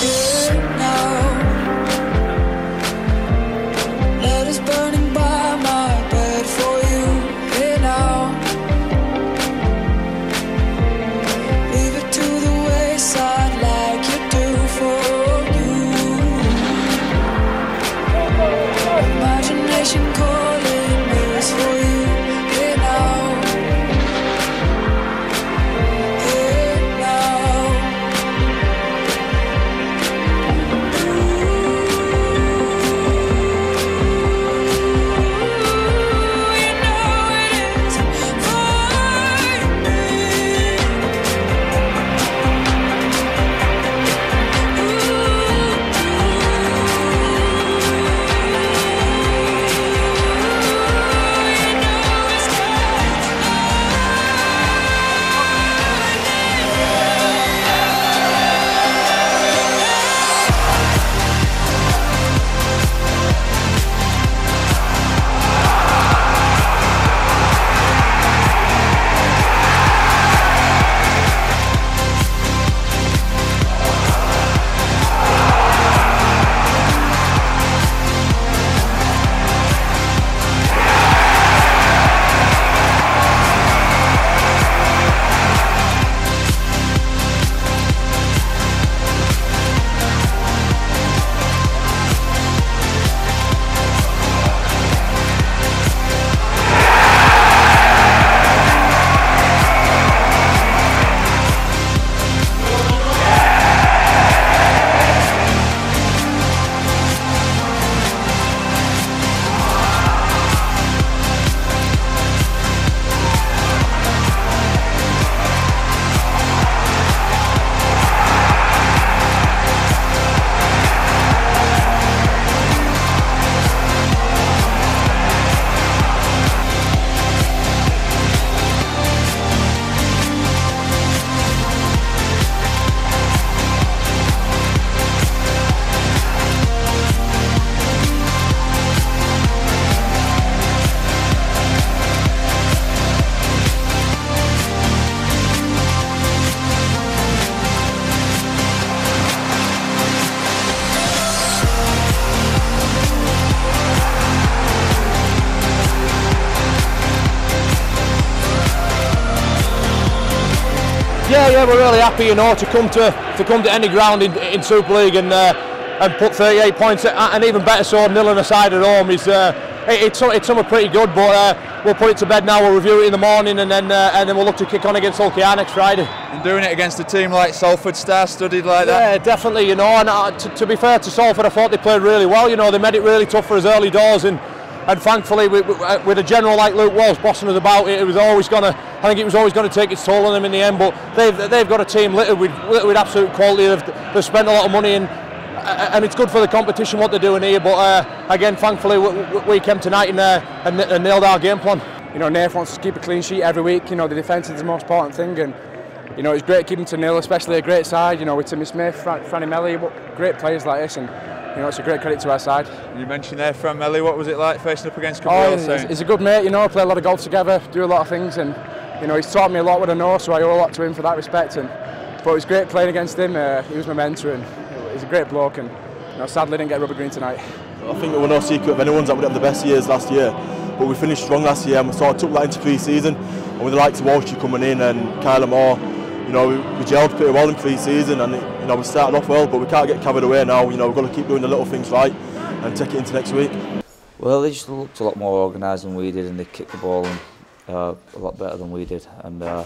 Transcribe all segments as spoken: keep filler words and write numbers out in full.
Yeah, yeah, we're really happy, you know, to come to to come to any ground in, in Super League and uh, and put thirty-eight points, and even better so, nilling aside at home is uh, it, it's it's something pretty good. But uh, we'll put it to bed now. We'll review it in the morning, and then uh, and then we'll look to kick on against Salford next Friday. And doing it against a team like Salford, star-studded like that. Yeah, definitely. You know, and uh, to, to be fair to Salford, I thought they played really well. You know, they made it really tough for us early doors, and. And thankfully, with, with a general like Luke Walsh bossing us about, it, it was always going to. I think it was always going to take its toll on them in the end. But they've they've got a team littered with littered with absolute quality. They've, they've spent a lot of money, and and it's good for the competition what they're doing here. But uh, again, thankfully, we, we came tonight and, uh, and and nailed our game plan. You know, Nath wants to keep a clean sheet every week. You know, the defence is the most important thing, and you know it's great keeping to nil, especially a great side. You know, with Timmy Smith, Fran Franny Melly, great players like this, and. You know, it's a great credit to our side. You mentioned there Fran Melly, what was it like facing up against Gabriel? Oh, he's, he's a good mate, you know, play a lot of golf together, do a lot of things, and you know, he's taught me a lot what I know, so I owe a lot to him for that respect. And but it was great playing against him. Uh, he was my mentor, and he's a great bloke. And you know, sadly didn't get rubber green tonight. I think it was no secret of anyone's that we had the best years last year, but we finished strong last year, and we sort of took that into pre-season. And with the likes of Walmsley coming in and Kyle Amor, you know, we, we gelled pretty well in pre-season, and it, you know, we started off well, but we can't get carried away now. You know, we've got to keep doing the little things right and take it into next week. Well, they just looked a lot more organised than we did, and they kicked the ball and, uh, a lot better than we did, and uh,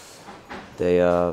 they uh,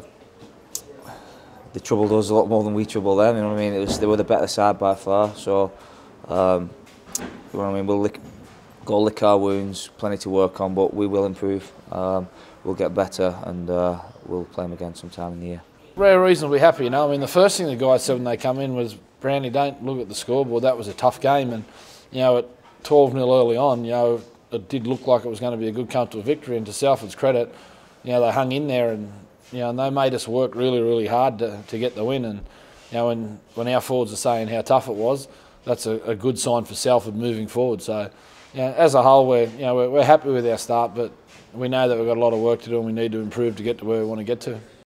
they troubled us a lot more than we troubled them. You know what I mean? It was, they were the better side by far. So, um, you know what I mean? We'll lick, go lick our wounds. Plenty to work on, but we will improve. Um, we'll get better, and uh, we'll play them again sometime in the year. We're reasonably happy, you know. I mean, the first thing the guys said when they come in was, Brandy, don't look at the scoreboard. That was a tough game, and you know, at twelve nil early on, you know, it did look like it was going to be a good comfortable victory. And to Salford's credit, you know, they hung in there, and you know, and they made us work really, really hard to, to get the win. And you know, when when our forwards are saying how tough it was, that's a, a good sign for Salford moving forward. So, you know, as a whole, we're you know we're, we're happy with our start, but we know that we've got a lot of work to do, and we need to improve to get to where we want to get to.